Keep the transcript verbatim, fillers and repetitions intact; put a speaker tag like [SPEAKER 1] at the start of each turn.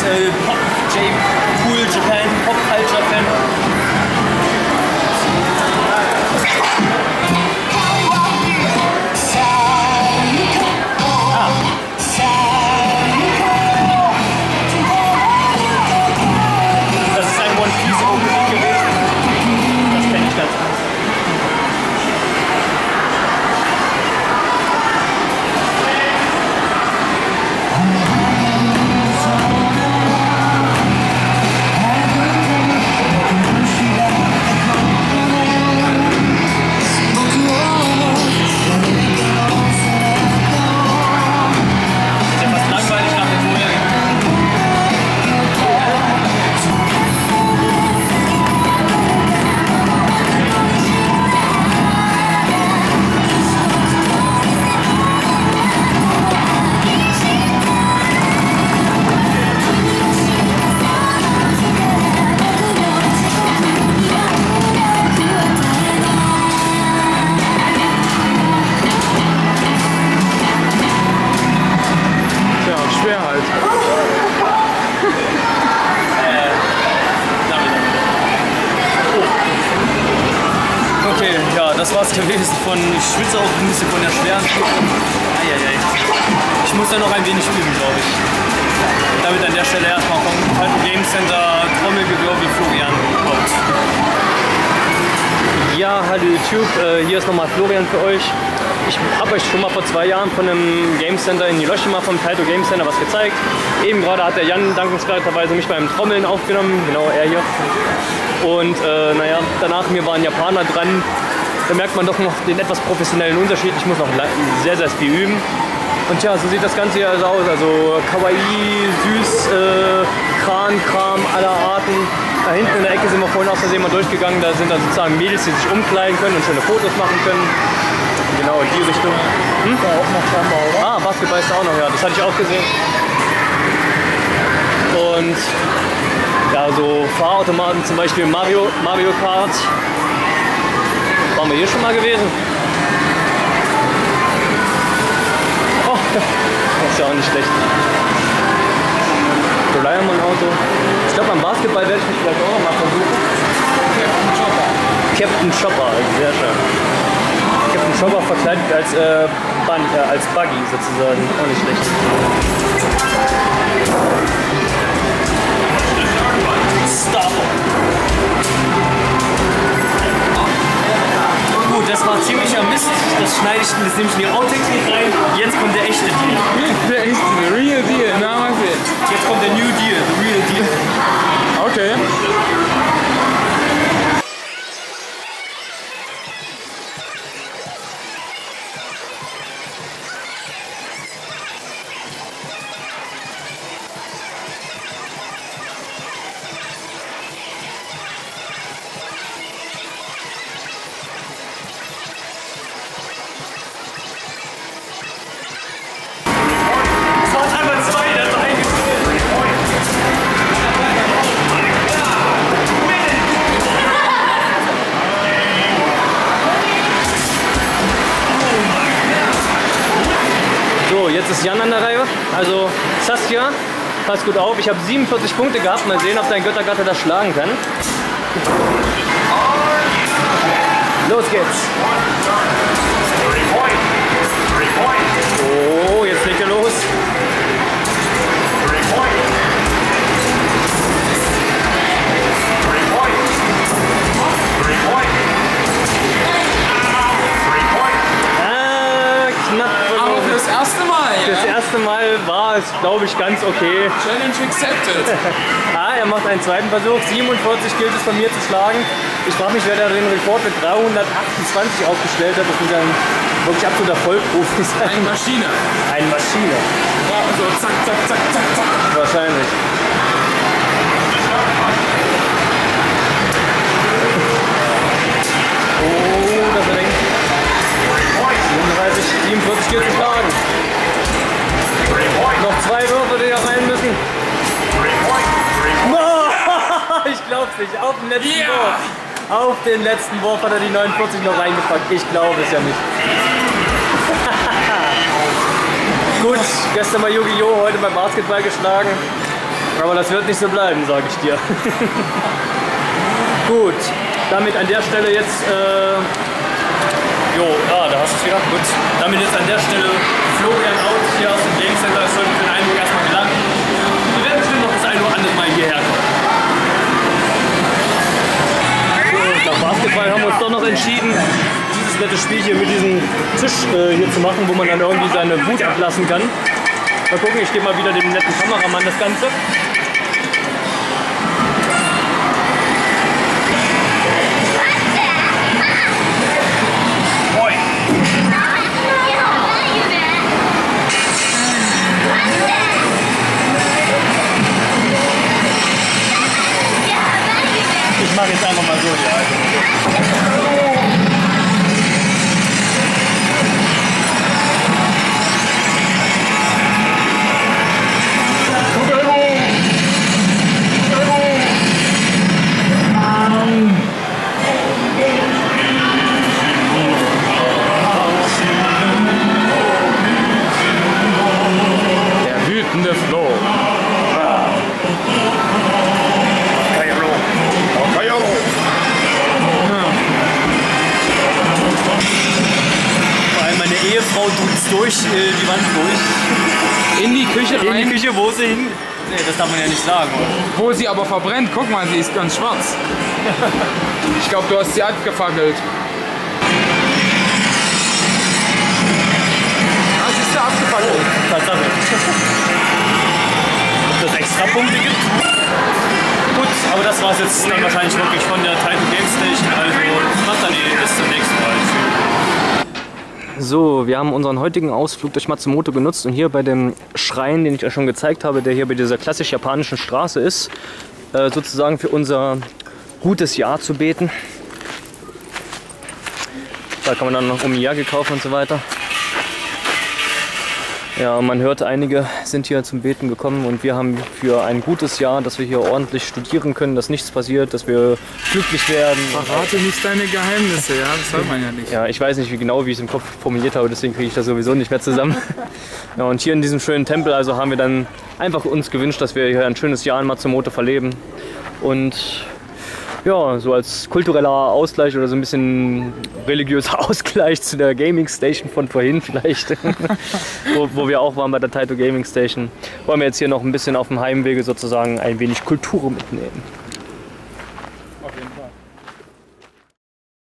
[SPEAKER 1] äh, Pop, J, Cool Japan, Pop Culture Fan.
[SPEAKER 2] Okay, ja, das war's gewesen von, ich schwitze auch ein bisschen von der schweren Tour. Eieiei. Ich muss da noch ein wenig üben, glaube ich. Damit an der Stelle erstmal vom Taito Game Center Trommelgewirbel Florian kommt. Ja, hallo YouTube, äh, hier ist nochmal Florian für euch. Ich habe euch schon mal vor zwei Jahren von einem Game Center in Hiroshima vom Taito Game Center was gezeigt. Eben gerade hat der Jan dankenswerterweise mich beim Trommeln aufgenommen, genau er hier. Und äh, naja, danach mir war ein Japaner dran. Da merkt man doch noch den etwas professionellen Unterschied. Ich muss noch sehr, sehr viel üben. Und ja, so sieht das Ganze hier also aus. Also Kawaii, süß, äh, Kran, Kram aller Arten. Da hinten in der Ecke sind wir vorhin aus Versehen mal durchgegangen. Da sind dann sozusagen Mädels, die sich umkleiden können und schöne Fotos machen können. Genau, in die Richtung. Hm?
[SPEAKER 1] Da auch noch scheinbar, oder?
[SPEAKER 2] Ah, Basketball ist da auch noch, ja. Das hatte ich auch gesehen. Und ja, so Fahrautomaten, zum Beispiel Mario, Mario Kart. Waren wir hier schon mal gewesen? Oh, das ist ja auch nicht schlecht. Doraemon-Auto. Ich glaube, beim Basketball werde ich mich vielleicht auch noch mal versuchen. Captain Chopper. Captain Chopper, sehr schön. Captain Chopper verkleidet als, äh, Bun, äh, als Buggy sozusagen, auch nicht schlecht. Stop. Gut, das war ziemlicher Mist. Das schneide ich, das nehme ich in die Outtakes nicht rein. Jetzt kommt der echte Deal.
[SPEAKER 3] Der echte, the real deal, na was jetzt?
[SPEAKER 2] Jetzt kommt der New Deal, the real deal.
[SPEAKER 3] Okay.
[SPEAKER 2] Jetzt ist Jan an der Reihe, also Saskia, pass gut auf, ich habe siebenundvierzig Punkte gehabt, mal sehen, ob dein Göttergatte das schlagen kann. Los geht's! Oh, jetzt legt er los.
[SPEAKER 3] Das erste Mal, ja?
[SPEAKER 2] Das erste Mal war es, glaube ich, ganz okay.
[SPEAKER 3] Challenge accepted.
[SPEAKER 2] Ah, er macht einen zweiten Versuch. siebenundvierzig gilt es von mir zu schlagen. Ich frage mich, wer da den Rekord mit dreihundertachtundzwanzig aufgestellt hat. Das muss dann wirklich absoluter Vollprofi sein.
[SPEAKER 3] Eine Maschine.
[SPEAKER 2] Eine Maschine.
[SPEAKER 3] Ja, so zack, zack, zack, zack, zack.
[SPEAKER 2] Wahrscheinlich. Oh, das ist eng. siebenunddreißig, siebenundvierzig gilt zu schlagen. Noch zwei Würfe, die da rein müssen. Ich glaub's nicht. Auf den letzten
[SPEAKER 3] Yeah.
[SPEAKER 2] Wurf. Auf den letzten Wurf hat er die neunundvierzig noch reingepackt. Ich glaube es ja nicht. Gut, gestern mal Yu-Gi-Oh!, heute beim Basketball geschlagen. Aber das wird nicht so bleiben, sage ich dir. Gut, damit an der Stelle jetzt, äh, jo, ja, da hast du es wieder, gut. Damit jetzt an der Stelle Florian out hier aus dem Game Center, das sollte für den Eindruck erstmal gelangen. Wir werden bestimmt noch das eine oder andere Mal hierher kommen. So, nach Basketball haben wir uns doch noch entschieden, dieses nette Spiel hier mit diesem Tisch äh, hier zu machen, wo man dann irgendwie seine Wut ablassen kann. Mal gucken, ich gebe mal wieder dem netten Kameramann das Ganze. Ich mache jetzt einfach mal so, ja.
[SPEAKER 3] Der wütende Flo.
[SPEAKER 2] Ehefrau drückt durch äh, die Wand durch.
[SPEAKER 3] In die Küche rein.
[SPEAKER 2] In die Küche, wo sie hin. Nee, das darf man ja nicht sagen, oder?
[SPEAKER 3] Wo sie aber verbrennt. Guck mal, sie ist ganz schwarz. Ich glaube, du hast sie abgefackelt. Ah, sie ist ja abgefackelt.
[SPEAKER 2] Oh, Tatsache. Ob das extra Punkte gibt? Gut, aber das war es jetzt dann wahrscheinlich wirklich von der Taito Game Station. Also macht dann eh bis zum nächsten Mal. So, wir haben unseren heutigen Ausflug durch Matsumoto genutzt und hier bei dem Schrein, den ich euch schon gezeigt habe, der hier bei dieser klassisch japanischen Straße ist, äh, sozusagen für unser gutes Jahr zu beten. Da kann man dann noch Omiyage kaufen und so weiter. Ja, man hört, einige sind hier zum Beten gekommen und wir haben für ein gutes Jahr, dass wir hier ordentlich studieren können, dass nichts passiert, dass wir glücklich werden.
[SPEAKER 3] Verrate nicht deine Geheimnisse, ja, das soll man ja nicht.
[SPEAKER 2] Ja, ich weiß nicht wie genau, wie ich es im Kopf formuliert habe, deswegen kriege ich das sowieso nicht mehr zusammen. Ja, und hier in diesem schönen Tempel also haben wir dann einfach uns gewünscht, dass wir hier ein schönes Jahr in Matsumoto verleben. Und ja, so als kultureller Ausgleich oder so ein bisschen religiöser Ausgleich zu der Gaming Station von vorhin vielleicht, wo, wo wir auch waren bei der Taito Gaming Station, wollen wir jetzt hier noch ein bisschen auf dem Heimwege sozusagen ein wenig Kultur mitnehmen.